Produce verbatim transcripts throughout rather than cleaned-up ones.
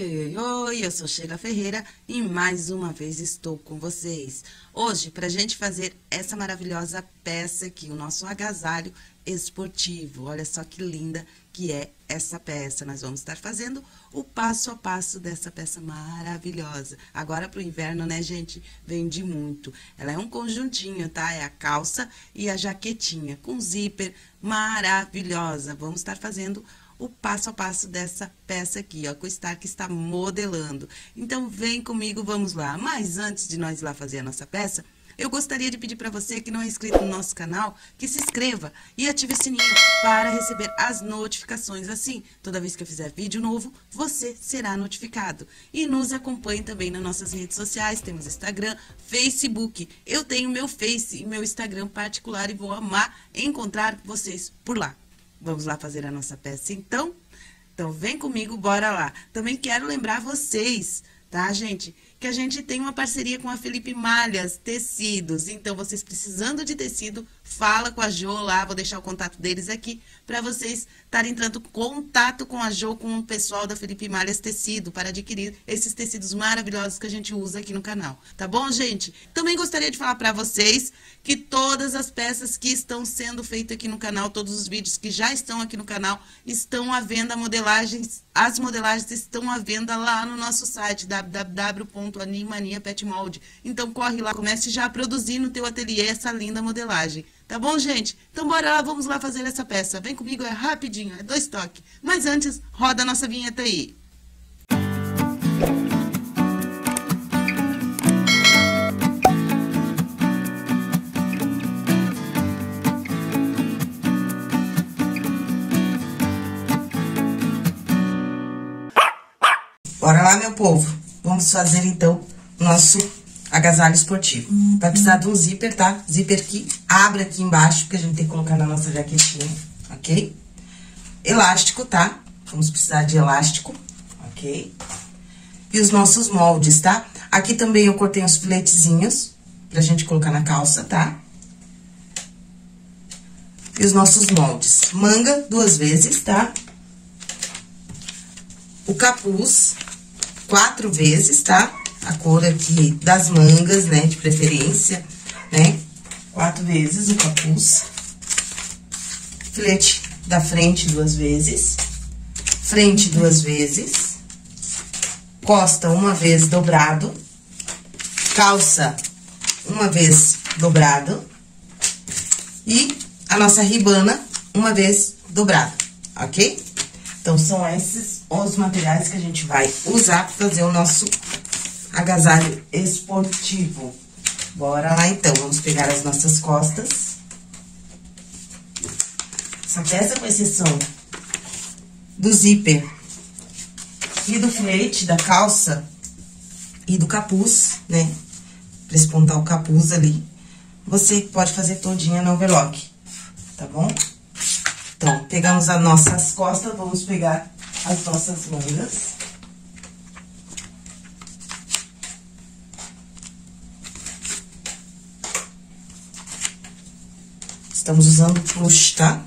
Oi, oi, oi, eu sou Sheila Ferreira e mais uma vez estou com vocês. Hoje, para a gente fazer essa maravilhosa peça aqui, o nosso agasalho esportivo. Olha só que linda que é essa peça. Nós vamos estar fazendo o passo a passo dessa peça maravilhosa. Agora para o inverno, né, gente? Vende muito. Ela é um conjuntinho, tá? É a calça e a jaquetinha com zíper maravilhosa. Vamos estar fazendo o passo a passo dessa peça aqui, ó, que o Stark está modelando. Então, vem comigo, vamos lá. Mas antes de nós ir lá fazer a nossa peça, eu gostaria de pedir para você que não é inscrito no nosso canal, que se inscreva e ative o sininho para receber as notificações. Assim, toda vez que eu fizer vídeo novo, você será notificado. E nos acompanhe também nas nossas redes sociais, temos Instagram, Facebook. Eu tenho meu Face e meu Instagram particular e vou amar encontrar vocês por lá. Vamos lá fazer a nossa peça, então? Então, vem comigo, bora lá. Também quero lembrar vocês, tá, gente? Que a gente tem uma parceria com a Felipe Malhas Tecidos. Então, vocês precisando de tecido, fala com a Jo lá. Vou deixar o contato deles aqui para vocês estarem entrando em contato com a Jo, com o pessoal da Felipe Malhas Tecido, para adquirir esses tecidos maravilhosos que a gente usa aqui no canal. Tá bom, gente? Também gostaria de falar para vocês que todas as peças que estão sendo feitas aqui no canal, todos os vídeos que já estão aqui no canal, estão à venda, modelagens, as modelagens estão à venda lá no nosso site, w w w ponto animania pet mold. Então, corre lá, comece já a produzir no teu ateliê essa linda modelagem. Tá bom, gente? Então, bora lá, vamos lá fazer essa peça. Vem comigo, é rapidinho, é dois toques. Mas antes, roda a nossa vinheta aí. Bora lá, meu povo. Vamos fazer, então, nosso agasalho esportivo. Vai precisar de um zíper, tá? Zíper que abre aqui embaixo, que a gente tem que colocar na nossa jaquetinha, ok? Elástico, tá? Vamos precisar de elástico, ok? E os nossos moldes, tá? Aqui também eu cortei uns filetezinhos pra gente colocar na calça, tá? E os nossos moldes. Manga duas vezes, tá? O capuz quatro vezes, tá? A cor aqui das mangas, né? De preferência, né? Quatro vezes o capuz. Filete da frente duas vezes. Frente duas vezes. Costa uma vez dobrado. Calça uma vez dobrado. E a nossa ribana uma vez dobrado, ok? Então, são esses os materiais que a gente vai usar para fazer o nosso agasalho esportivo. Bora lá, então. Vamos pegar as nossas costas. Essa peça, com exceção do zíper e do filete, da calça e do capuz, né? Pra espontar o capuz ali, você pode fazer todinha no overlock, tá bom? Então, pegamos as nossas costas, vamos pegar as nossas mangas. Estamos usando plush, tá?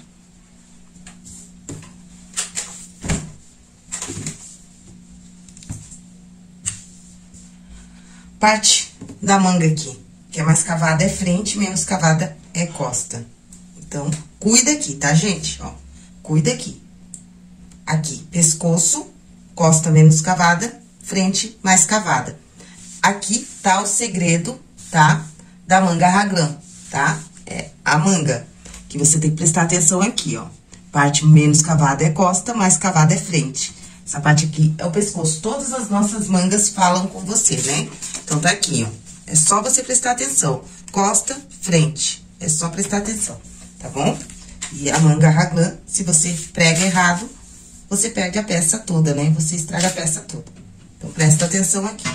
Parte da manga aqui, que é mais cavada é frente, menos cavada é costa. Então, cuida aqui, tá, gente? Ó, cuida aqui. Aqui, pescoço, costa menos cavada, frente mais cavada. Aqui tá o segredo, tá? Da manga raglan, tá? É a manga, que você tem que prestar atenção aqui, ó. Parte menos cavada é costa, mais cavada é frente. Essa parte aqui é o pescoço. Todas as nossas mangas falam com você, né? Então, tá aqui, ó. É só você prestar atenção. Costa, frente. É só prestar atenção, tá bom? E a manga raglan, se você prega errado, você perde a peça toda, né? Você estraga a peça toda. Então, presta atenção aqui.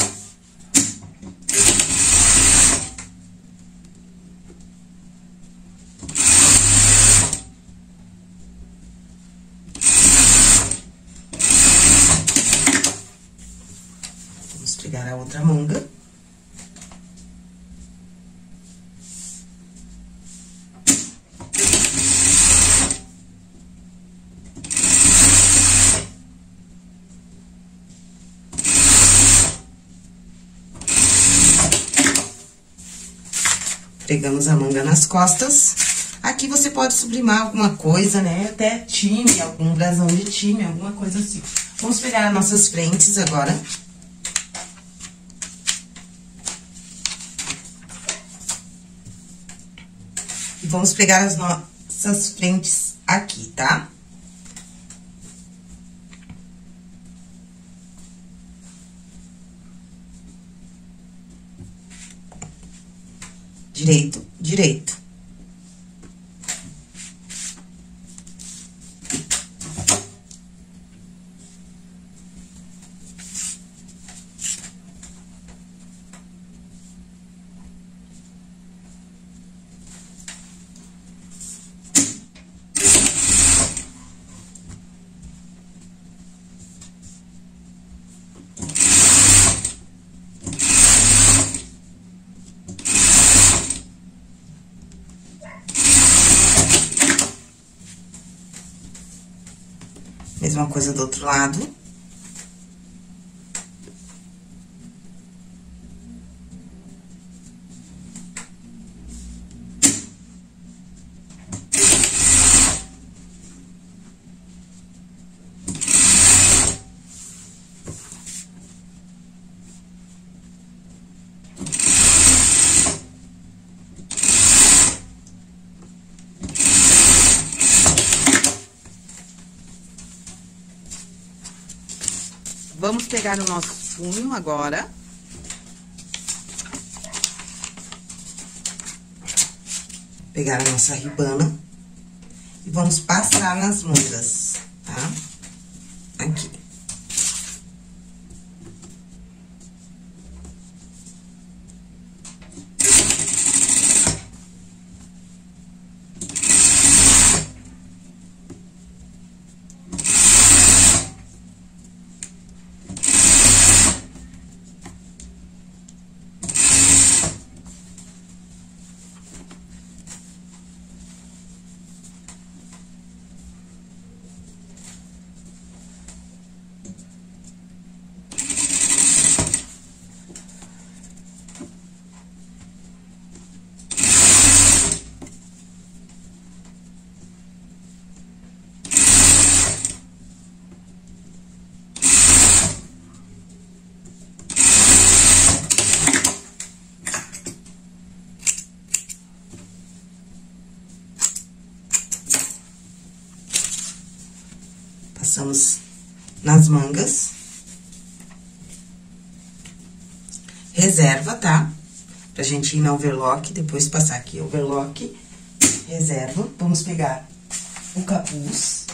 Vamos pegar a outra manga. Pegamos a manga nas costas. Aqui você pode sublimar alguma coisa, né? Até time, algum brasão de time, alguma coisa assim. Vamos pegar as nossas frentes agora. E vamos pegar as nossas frentes aqui, tá? Direito, direito. Mesma coisa do outro lado. Vamos pegar o nosso punho agora. Pegar a nossa ribana. E vamos passar nas mangas, tá? Aqui. Passamos nas mangas. Reserva, tá? Pra gente ir na overlock, depois passar aqui overlock, reserva. Vamos pegar o capuz.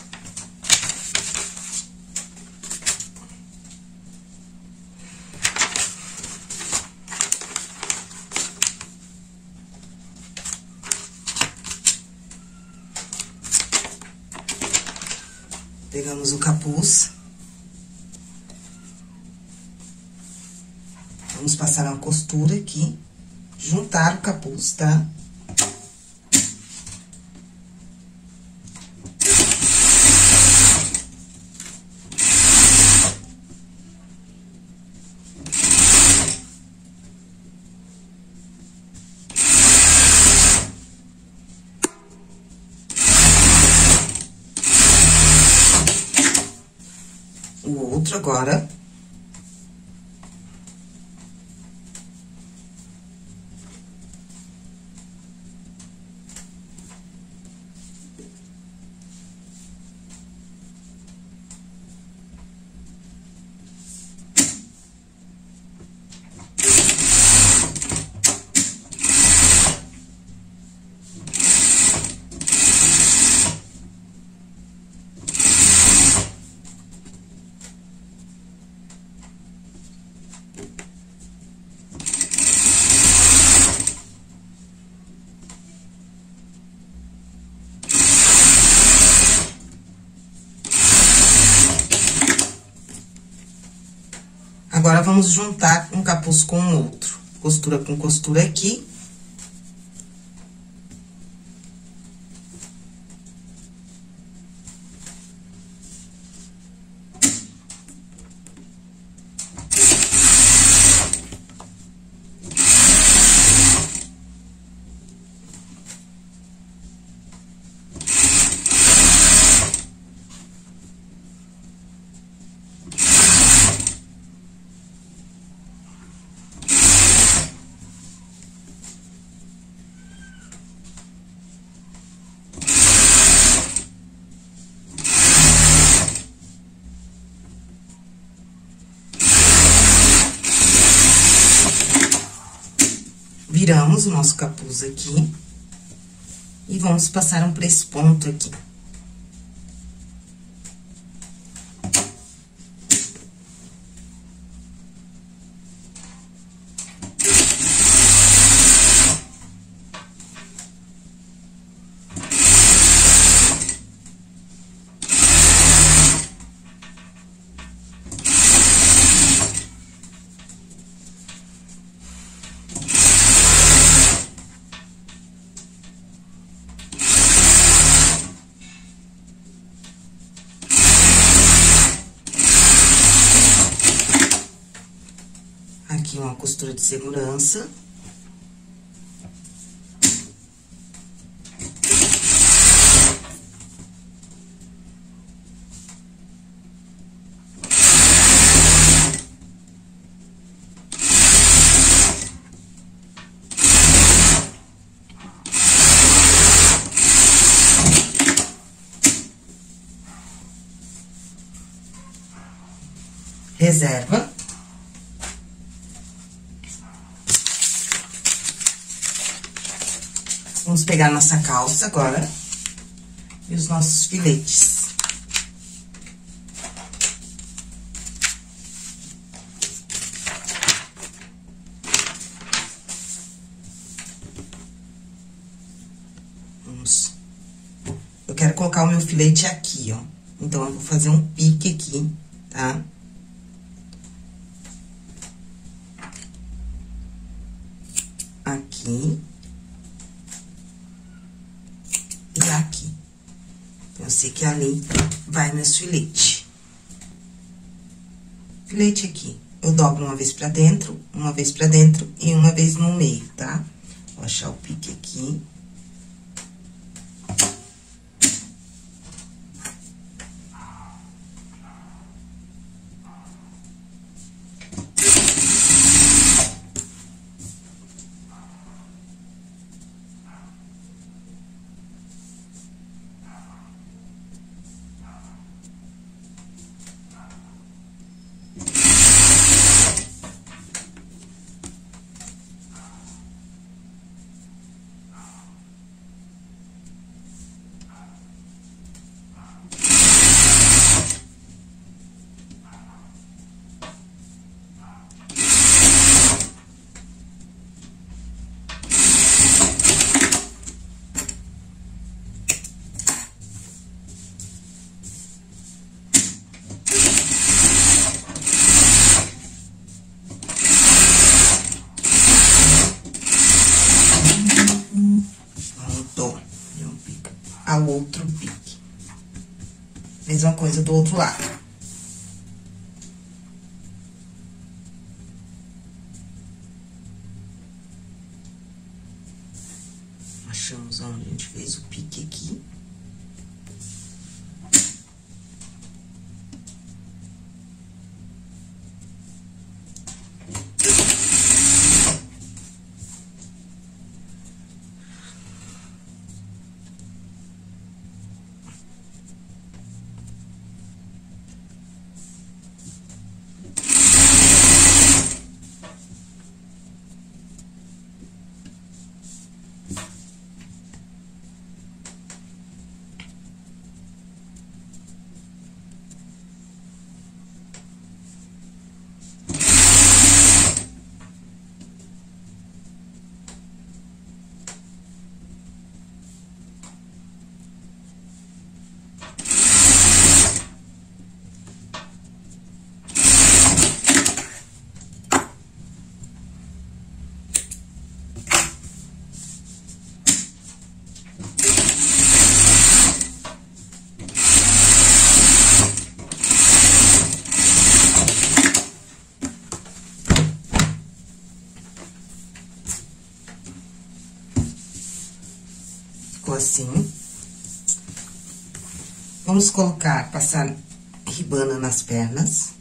Pegamos o capuz. Vamos passar uma costura aqui, juntar o capuz, tá? O outro agora. Agora, vamos juntar um capuz com o outro. Costura com costura aqui. Viramos o nosso capuz aqui. E vamos passar um press ponto aqui. Aqui uma costura de segurança. Reserva. Vamos pegar nossa calça agora e os nossos filetes. Vamos. Eu quero colocar o meu filete aqui, ó. Então, eu vou fazer um pique aqui, tá? Aqui. E aqui. Então, eu sei que ali vai meus filetes. Filete aqui. Eu dobro uma vez pra dentro, uma vez pra dentro e uma vez no meio, tá? Vou achar o pique aqui. Ao outro pique. Mesma coisa do outro lado. Achamos onde a gente fez o pique aqui. Assim. Vamos colocar, passar ribana nas pernas.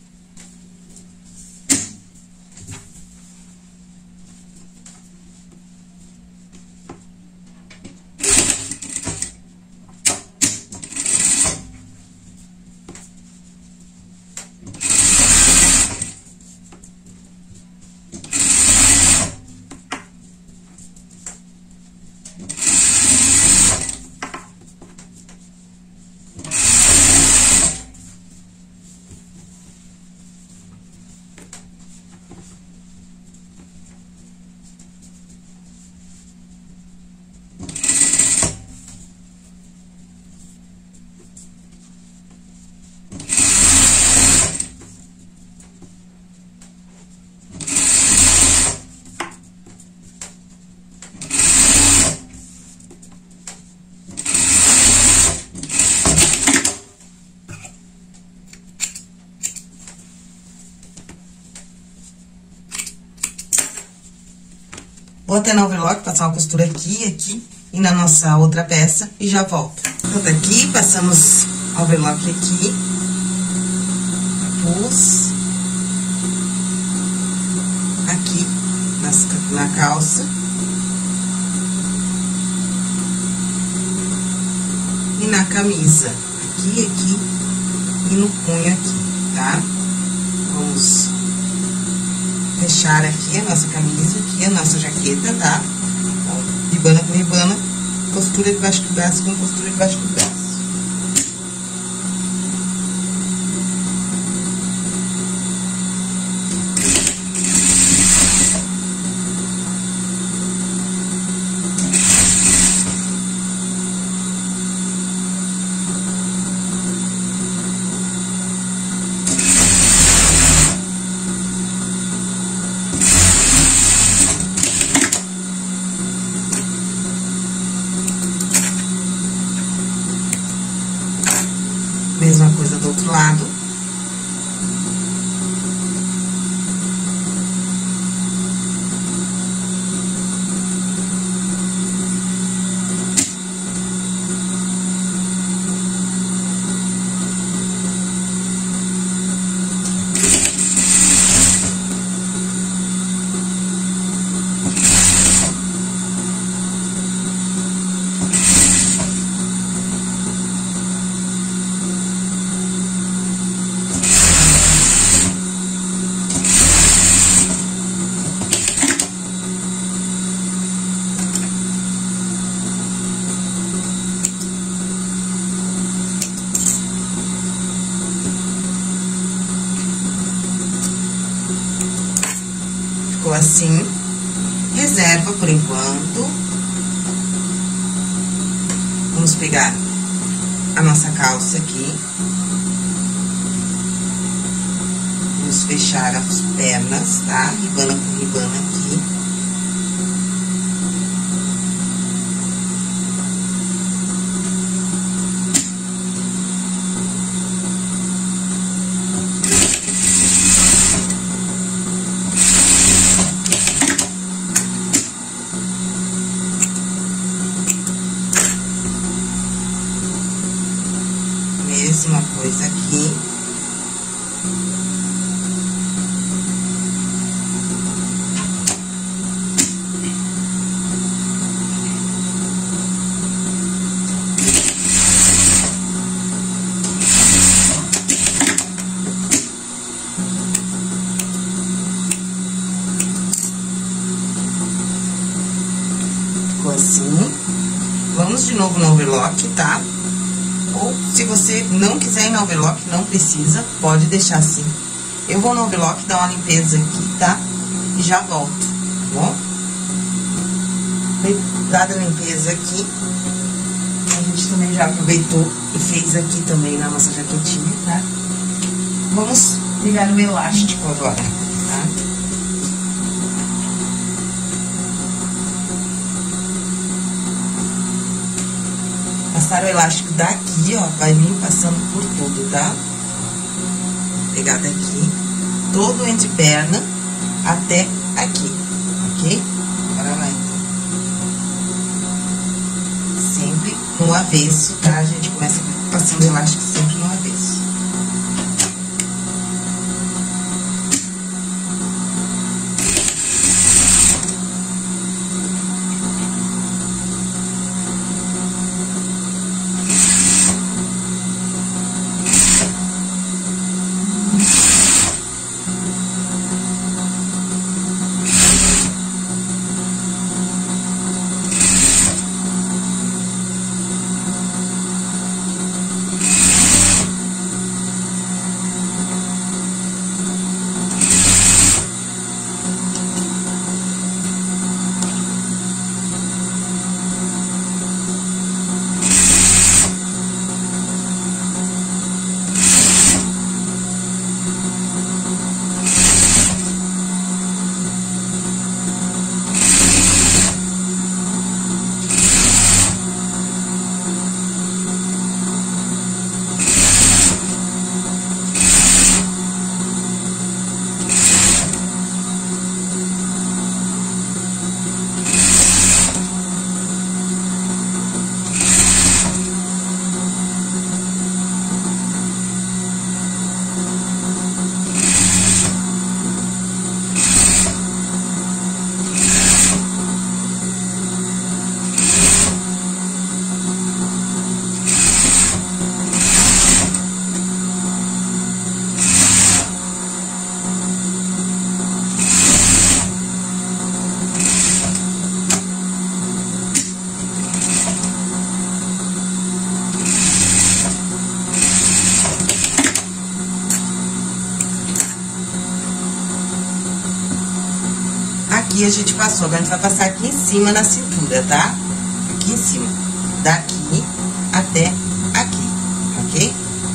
Vou até na overlock, passar uma costura aqui, aqui e na nossa outra peça e já volto. Então, tá aqui, passamos a overlock aqui. Pus. Aqui, nas, na calça. E na camisa. Aqui, aqui e no punho aqui, tá? Vamos fechar aqui a nossa camisa, aqui a nossa jaqueta, tá? Então, ribana com ribana, costura debaixo do braço com costura debaixo do braço. Mesma coisa do outro lado. Ficou assim, reserva por enquanto. Vamos pegar a nossa calça aqui. Vamos fechar as pernas, tá? Ribana com ribana aqui. Mesma coisa aqui. Ficou assim. Vamos de novo no overlock, tá? Ou, se você não quiser ir no overlock, não precisa, pode deixar assim. Eu vou no overlock dar uma limpeza aqui, tá? E já volto, tá bom? Dada a limpeza aqui, a gente também já aproveitou e fez aqui também na nossa jaquetinha, tá? Vamos pegar o elástico agora, tá? Passar o elástico daqui, ó, vai vir passando por tudo, tá? Vou pegar daqui, todo entre perna até aqui, ok? Bora lá, então. Sempre no avesso, tá? A gente começa passando o elástico sempre no avesso. Aqui a gente passou, agora a gente vai passar aqui em cima na cintura, tá? Aqui em cima, daqui até aqui, ok?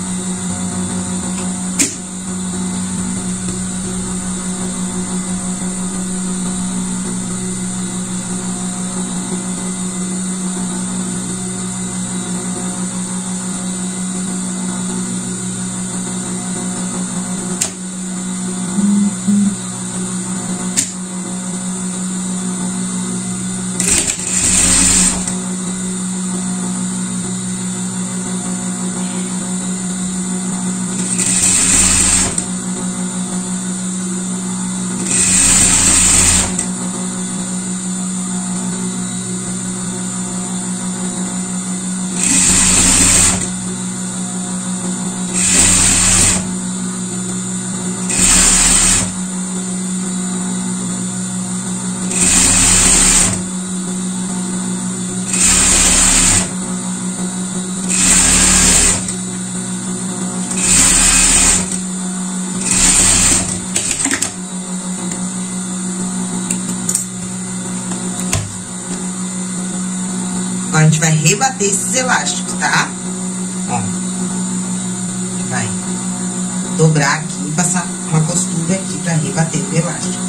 Agora, a gente vai rebater esses elásticos, tá? Ó. A gente vai dobrar aqui e passar uma costura aqui pra rebater o elástico.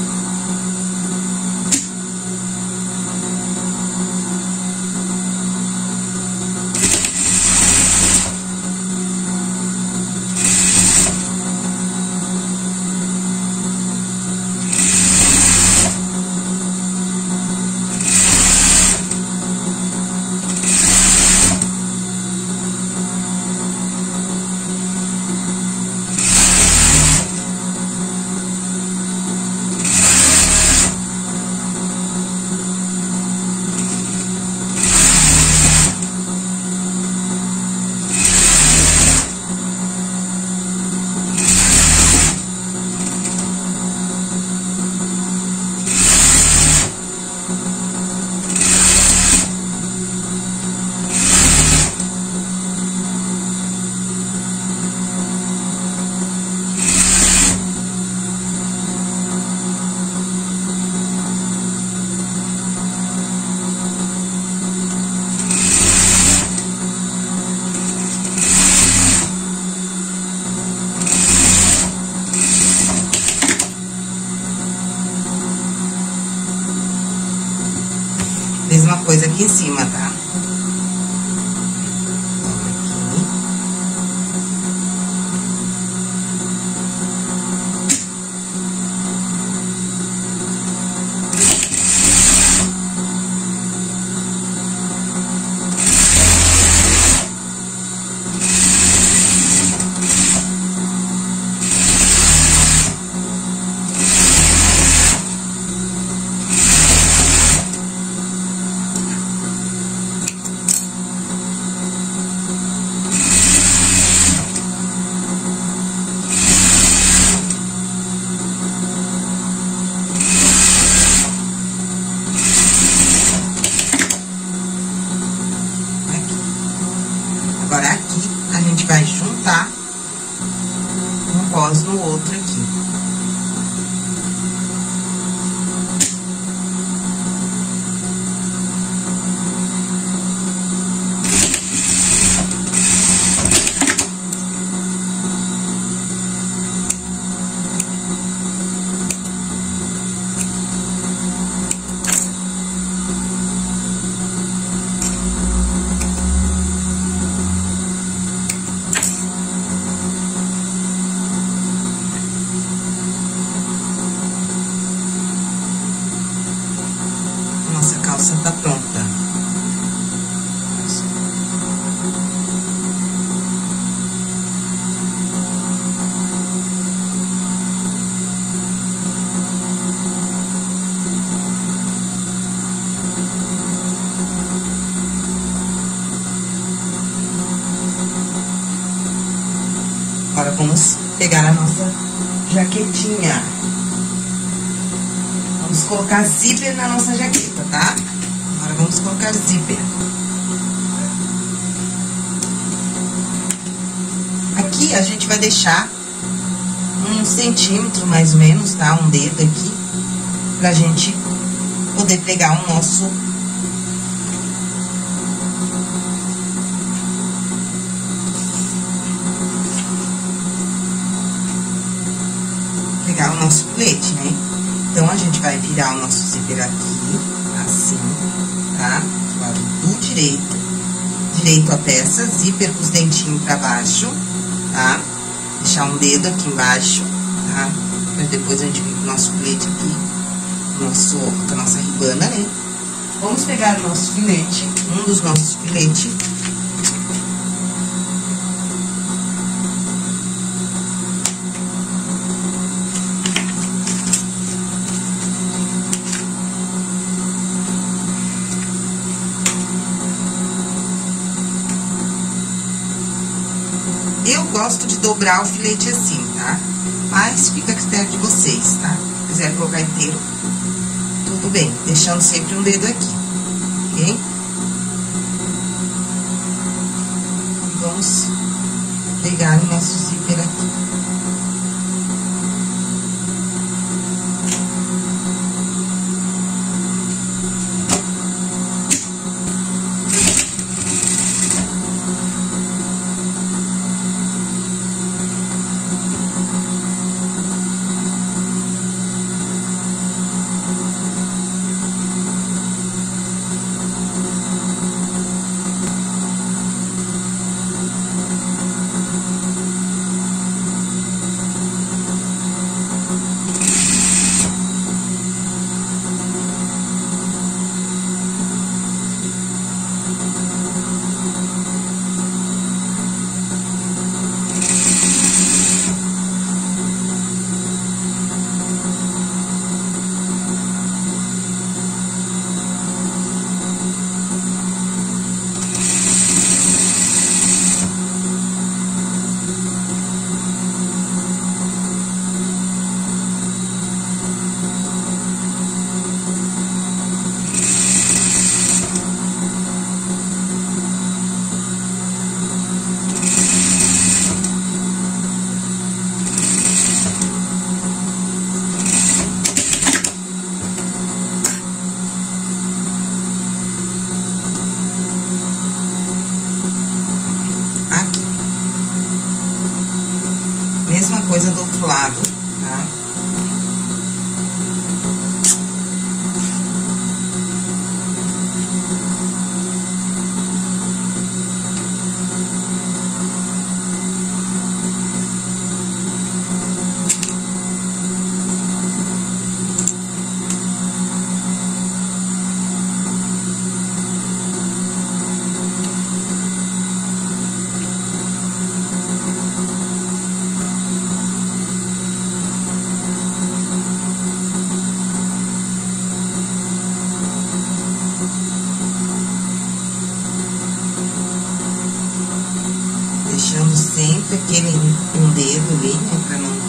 Mesma coisa aqui em cima, tá? Agora, aqui, a gente vai juntar um cos no outro aqui. Nossa calça tá pronta. Agora vamos pegar a nossa jaquetinha. Vamos colocar zíper na nossa jaqueta, tá? Agora vamos colocar zíper. Aqui a gente vai deixar um centímetro mais ou menos, tá? Um dedo aqui. pra gente poder pregar o nosso pregar o nosso filete, né? Então, a gente vai virar o nosso zíper aqui, assim, tá? Do lado do direito, direito a peça, zíper com os dentinhos pra baixo, tá? Deixar um dedo aqui embaixo, tá? Pra depois a gente vir com o nosso filete aqui, nosso, com a nossa ribana, né? Vamos pegar o nosso filete, um dos nossos filetes. Eu gosto de dobrar o filete assim, tá? Mas fica a critério de vocês, tá? Se quiser colocar inteiro, tudo bem. Deixando sempre um dedo aqui, ok? E vamos pegar o nosso zíper aqui. Mesma coisa do outro lado, tá? Deixando sempre aquele um dedo ali, né, pra não...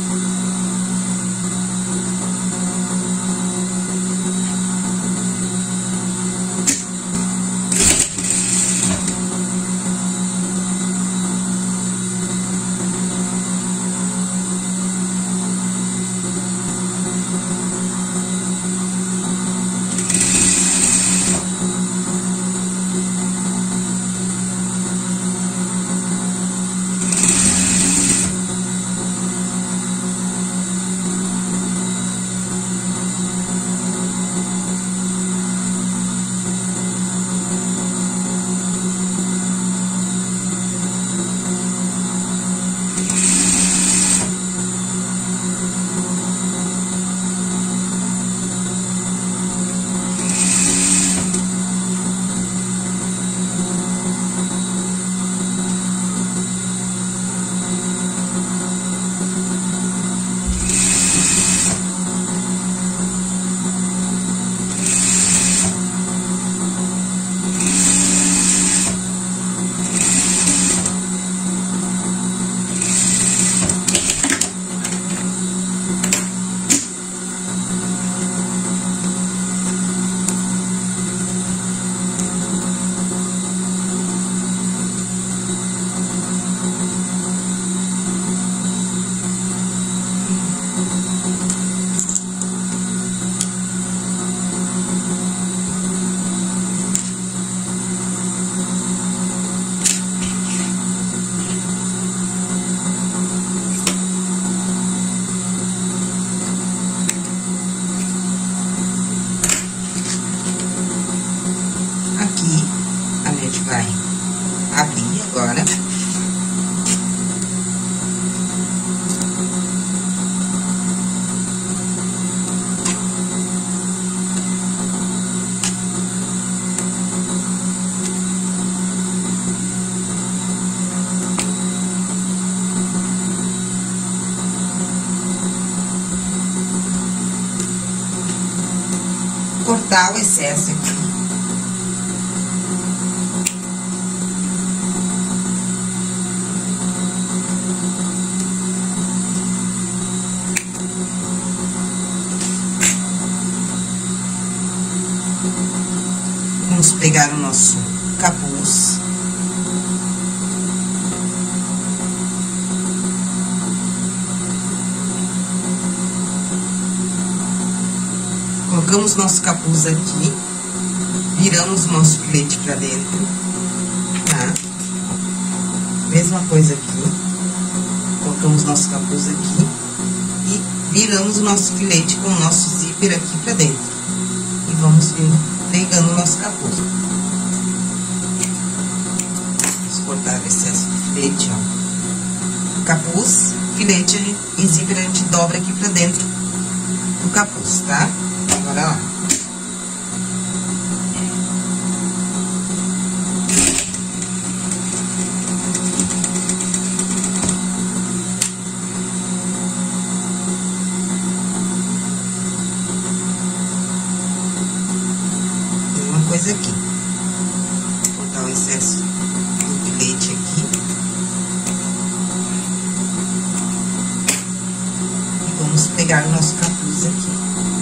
cortar o excesso aqui. Vamos pegar o nosso capuz. Colocamos nosso capuz aqui, viramos o nosso filete pra dentro, tá? Mesma coisa aqui, colocamos nosso capuz aqui e viramos o nosso filete com o nosso zíper aqui pra dentro. E vamos vir pegando o nosso capuz. Vamos cortar o excesso do filete, ó. Capuz, filete e zíper a gente dobra aqui pra dentro do capuz, tá? Bora lá. Mesma coisa aqui. Vou cortar o excesso do filete aqui. E vamos pegar o nosso capuz aqui.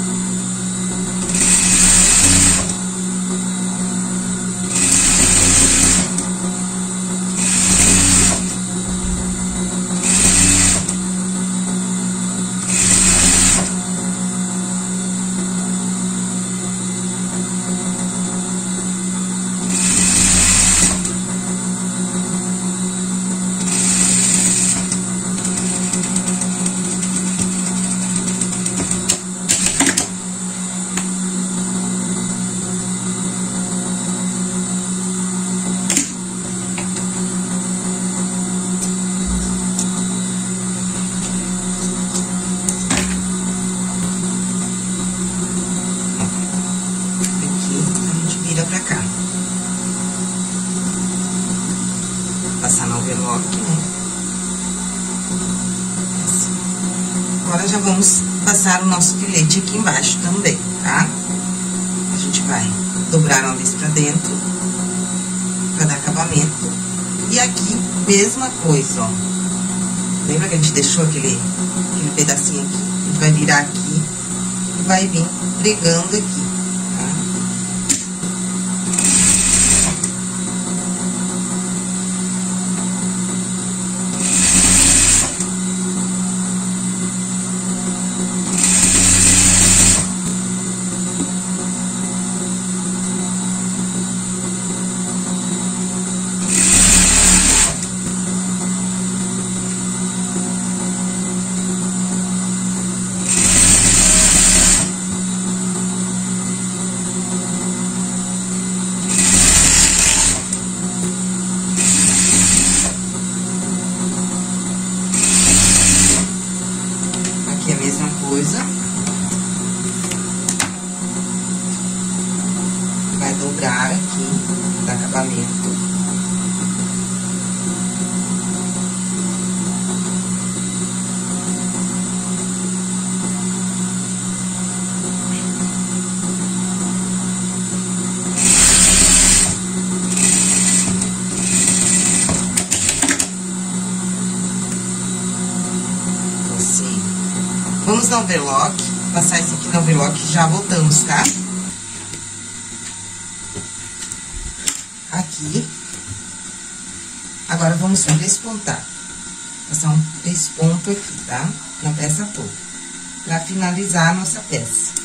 Pra cá, passar no overlock, né? Assim. Agora já vamos passar o nosso filete aqui embaixo também, tá? A gente vai dobrar uma vez pra dentro pra dar acabamento. E aqui, mesma coisa, ó. Lembra que a gente deixou aquele, aquele pedacinho aqui? A gente vai virar aqui e vai vir pregando aqui. Mesma coisa, vai dobrar aqui, dar acabamento. Assim. Vamos no overlock, passar isso aqui no overlock e já voltamos, tá? Aqui. Agora, vamos despontar. Passar um desponto aqui, tá? Na peça toda. Pra finalizar a nossa peça.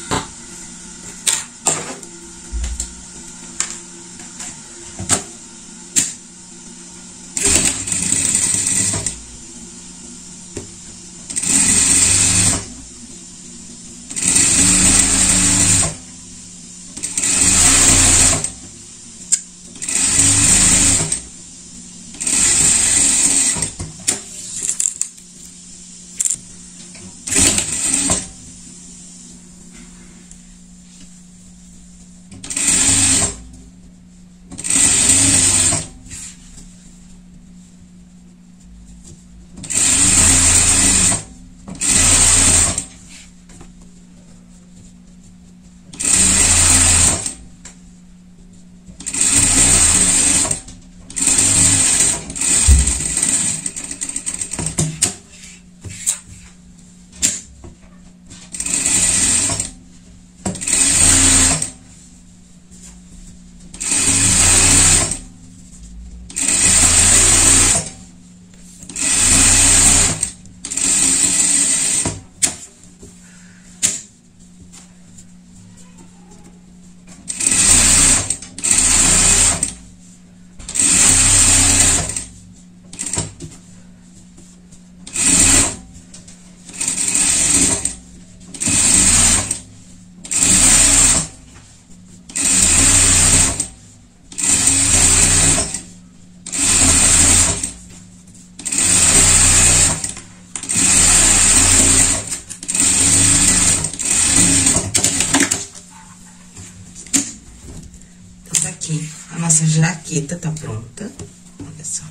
Aqui, a nossa jaqueta tá pronta. Olha só.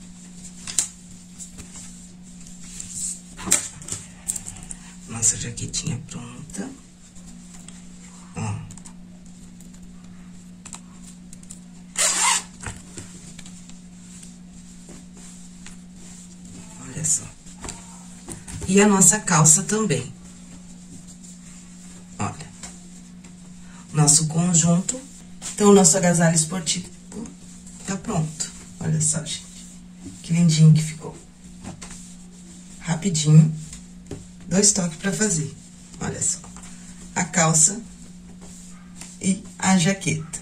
Nossa jaquetinha pronta. Ó. Olha só. E a nossa calça também. Olha. Nosso conjunto. Então, o nosso agasalho esportivo tá pronto. Olha só, gente. Que lindinho que ficou. Rapidinho. Dois toques pra fazer. Olha só. A calça e a jaqueta.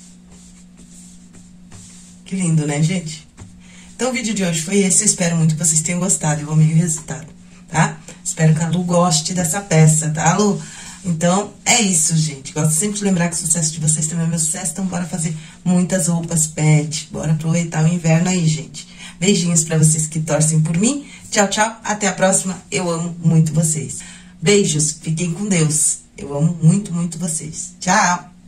Que lindo, né, gente? Então, o vídeo de hoje foi esse. Eu espero muito que vocês tenham gostado. Eu amei o resultado, tá? Espero que a Lu goste dessa peça, tá, Lu? Então, é isso, gente. Gosto sempre de lembrar que o sucesso de vocês também é meu sucesso. Então, bora fazer muitas roupas pet. Bora aproveitar o inverno aí, gente. Beijinhos pra vocês que torcem por mim. Tchau, tchau. Até a próxima. Eu amo muito vocês. Beijos. Fiquem com Deus. Eu amo muito, muito vocês. Tchau.